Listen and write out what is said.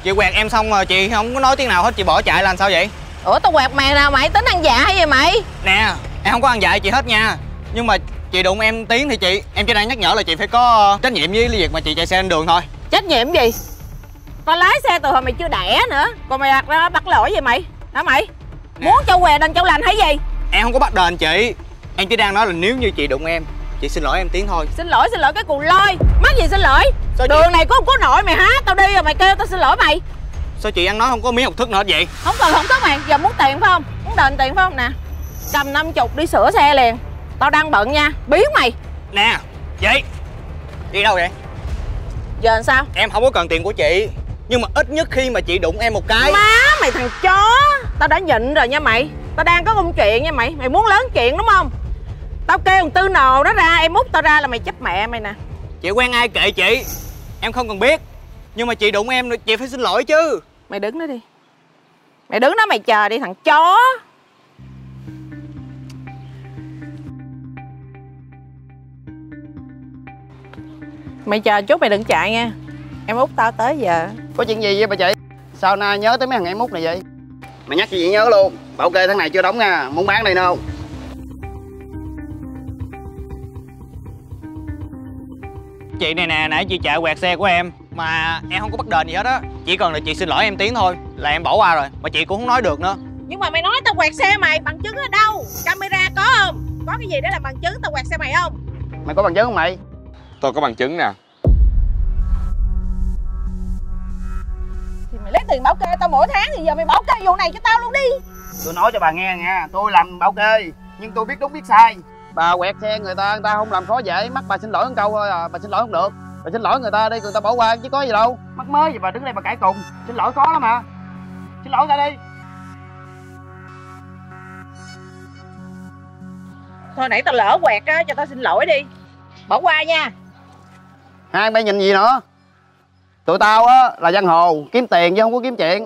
Chị quẹt em xong rồi chị không có nói tiếng nào hết, chị bỏ chạy là làm sao vậy? Ủa tao quẹt mày nào mày tính ăn dạ hay gì mày? Nè, em không có ăn dại chị hết nha. Nhưng mà chị đụng em tiếng thì em chỉ đang nhắc nhở là chị phải có trách nhiệm với việc mà chị chạy xe lên đường thôi. Trách nhiệm gì? Tao lái xe từ hồi mày chưa đẻ nữa. Còn mày đặt ra bắt lỗi gì mày? Hả mày? Nè. Muốn châu què đành châu lành hay gì? Em không có bắt đền chị. Em chỉ đang nói là nếu như chị đụng em, chị xin lỗi em tiếng thôi. Xin lỗi cái cù lôi. Mắc gì xin lỗi? Sao đường chị... này có không có nội mày há tao đi rồi mày kêu tao xin lỗi mày. Sao chị ăn nói không có miếng học thức nữa hết vậy? Không cần học thức mày. Giờ muốn tiền phải không? Muốn đền tiền phải không nè? Cầm 50 đi sửa xe liền. Tao đang bận nha. Biến mày. Nè chị, đi đâu vậy? Giờ làm sao? Em không có cần tiền của chị, nhưng mà ít nhất khi mà chị đụng em một cái. Má mày thằng chó. Tao đã nhịn rồi nha mày. Tao đang có công chuyện nha mày. Mày muốn lớn chuyện đúng không? Tao kêu thằng Tư Nồ đó ra. Em út tao ra là mày chấp mẹ mày nè. Chị quen ai kệ chị. Em không cần biết. Nhưng mà chị đụng em chị phải xin lỗi chứ. Mày đứng đó đi. Mày đứng đó mày chờ đi thằng chó. Mày chờ chút mày đừng chạy nha. Em út tao tới giờ. Có chuyện gì vậy bà chị? Sao nay nhớ tới mấy thằng em út này vậy? Mày nhắc gì nhớ luôn. Bảo kê tháng này chưa đóng nha. Muốn bán đây đâu. Chị này nè, nãy chị chạy quẹt xe của em mà em không có bắt đền gì hết á. Chỉ cần là chị xin lỗi em tiếng thôi là em bỏ qua rồi. Mà chị cũng không nói được nữa. Nhưng mà mày nói tao quẹt xe mày, bằng chứng ở đâu? Camera có không? Có cái gì để làm bằng chứng tao quẹt xe mày không? Mày có bằng chứng không mày? Tôi có bằng chứng nè. Thì mày lấy tiền bảo kê tao mỗi tháng thì giờ mày bảo kê vụ này cho tao luôn đi. Tôi nói cho bà nghe nha, tôi làm bảo kê nhưng tôi biết đúng biết sai. Bà quẹt xe người ta không làm khó dễ, mắc bà xin lỗi một câu thôi à. Bà xin lỗi không được, bà xin lỗi người ta đi, người ta bỏ qua chứ có gì đâu. Mắc mới gì bà đứng đây bà cãi cùng. Xin lỗi khó lắm mà. Xin lỗi ta đi. Thôi nãy tao lỡ quẹt á, cho tao xin lỗi đi. Bỏ qua nha. Hai bay nhìn gì nữa? Tụi tao á là giang hồ, kiếm tiền chứ không có kiếm chuyện.